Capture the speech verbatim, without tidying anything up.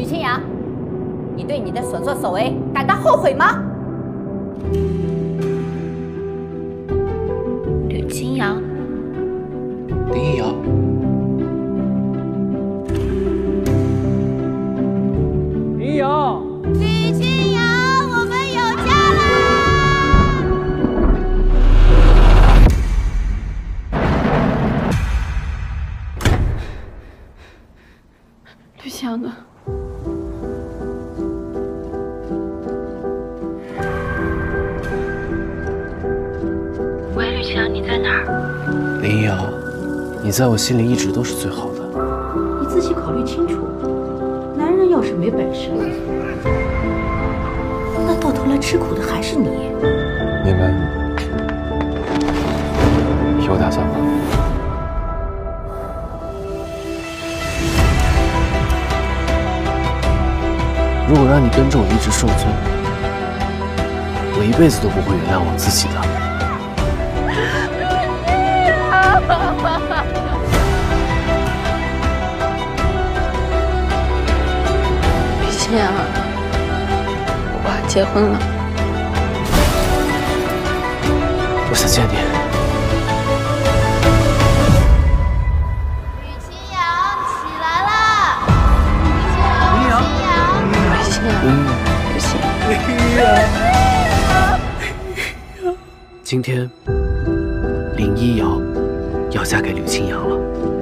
清扬，你对你的所作所为感到后悔吗？ 吕清扬， 林一瑶， 林一瑶， 吕清扬，我们有家啦！ 吕清扬呢？喂，吕清扬，你在哪儿？ 林一瑶，你在我心里一直都是最好的。 你仔细考虑清楚，男人要是没本事，那到头来吃苦的还是你。 你们有打算吗？如果让你跟着我一直受罪，我一辈子都不会原谅我自己的。 吕清扬，我要结婚了。 我想见你。 吕清扬，起来啦！ 林一瑶， 吕清扬， 嗯， 吕清扬， 今天林一瑶要嫁给吕清扬了。